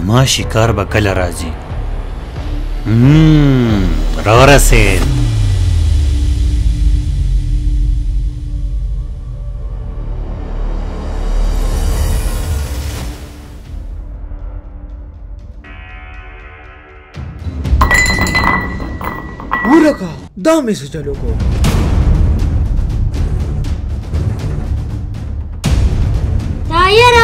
زما شکار به کله راځي. راورسېد. ولکه دا مې څه چلو کو. تایره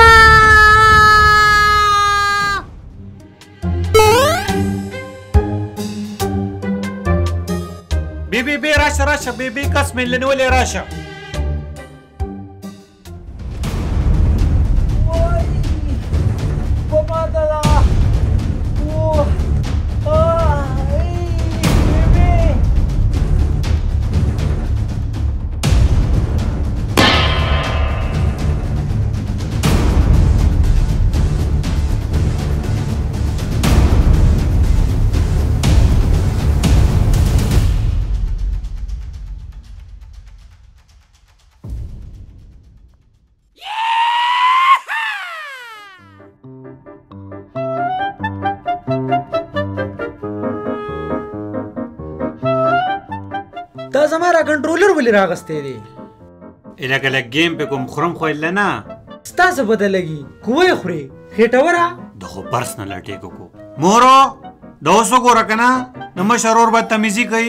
بی راشه راشه بی کس مې لنولې راشه. دا زما را کنټرولر ولې راغستی دی؟ لکه لږ گیم پې کوم خورم خو یې نه ستا څه پته لګي کوه یې خورې خېټوره. د خو برس نه لټېږو کو مورو دا اوس وګوره که نه د مشر ور بدتمیزي کوي.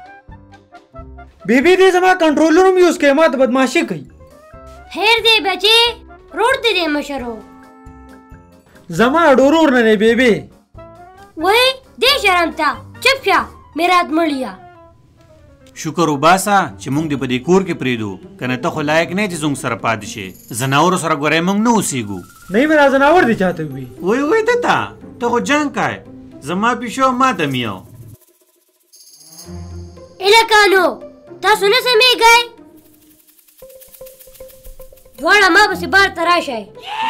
بیبي دې زما کنټرولر هم یوز کوي ما ته بدماشي کوي. خیر دی بچې روړ دې دی مشرو. زما ډورور نه دی بیبي. وای دې شرم ته چپ شه میرات مړیا. شکر وباسه چې موږ دې په دې کور کې پرېږدو که نه ته خو لایق نه یې چې زموږ سره پاتې شې. ځناورو سره ګورې موږ نه اوسېږو. نه مې را ځناور دي چاته وي. وای ته ته خو جنګ کوې زما پیشو ما ته میاو. الکانو تاسو نه سمېږئ دواړه ما پسې بار ته راشئ.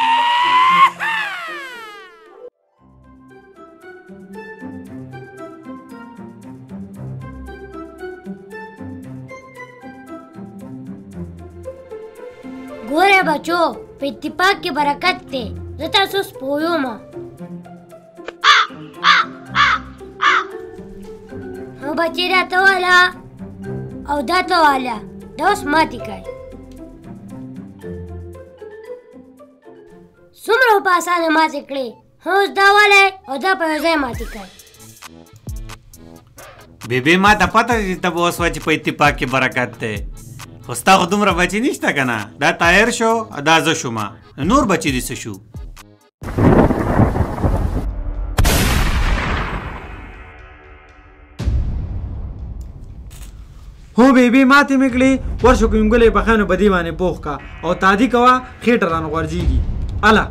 ګوره بچو په اتفاق کې برکت دی. زه تاسو سپویم او بچې دا ته واله او دا ته واله دا اوس ماتې کړئ. څومره په اسانه ماتې کړې. اوس دا والی او دا په یو ځای ماتې کړئ. بیبي ما ته پته دي ته به اوس وه چې په اتفاق کې برکت دی. خو ستا خو دومره بچي نشته که نه. دا تایر شو دا زه شومه نور بچي دې څه شو. هو بیبي ماتې مې کړې ورشو کوم ګلې پخانو په دې باندې پوخ کا او تادي کوه خېټه رانه غورځېږي. اله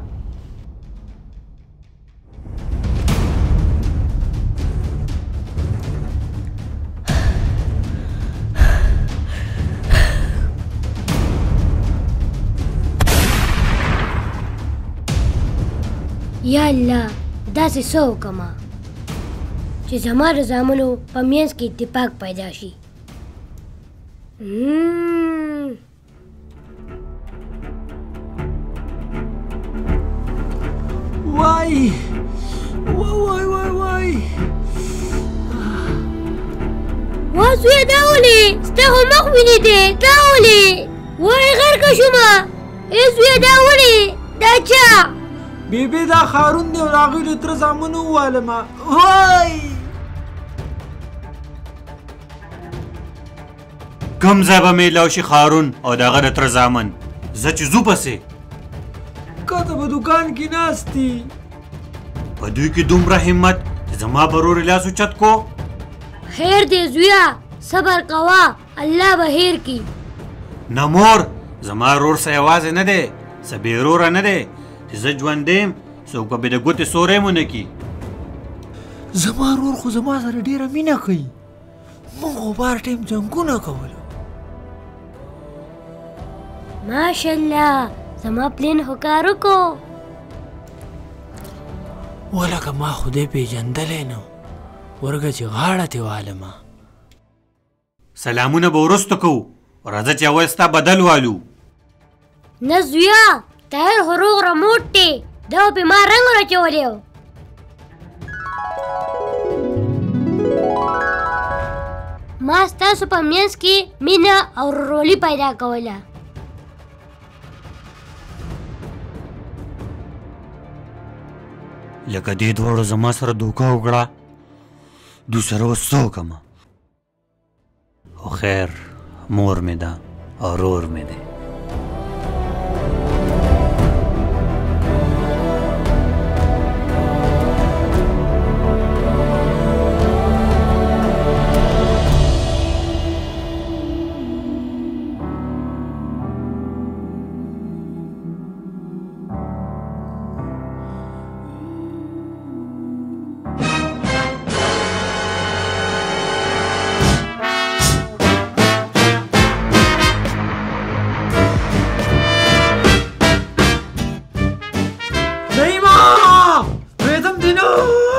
یا الله داسې څه وکړمه چې زما د زامنو په منځ کې اتفاق پیدا شي. وای وای وای وای وا زویه دا ولې ستا خو مخ وینې دی دا ولې وای غرقه شومه. ای زویه دا ولې دا چا؟ بیبي دا خارون دی او د هغوی د تره زامنو ووالمه. وای کوم ځای به میلاو شي خارون او د هغه د تره زامن. زه چې ځو پسې که ته په دوکان کې ناست دي په دوی کې دومره همت چې زما به رور لاس اوچت کو. خیر دی زویه صبر کوه الله به هیر کي. نه مور زما رور څه یوازې نه دی څه بېروره نه دی چې زه ژوند یم څوک به مې د ګوتې سوری مو نه کي. زما رور خو زما سره ډېره مینه کوي. موږ خو بار ټایم جنګونه کولو. ماشاءالله زما پلین خو کار وکړو. ولکه ما خدای پیژندلی نه ورګه چې غاړه تې والمه. سلامونه به وروسته کوو راځه چې اول ستا بدل والو. نه زویه طاهر خو روغ رموټ دی دا پې ما رنګ راچولی و. ما ستاسو په منځ کې مینه او ورورولي پیدا کوله. لکه دې دواړو زما سره دوکه وکړه، دوی سره اوس څه وکړمه؟ خو خیر، مور مې ده او ورور مې دی. نعیمه! ویدم دینو!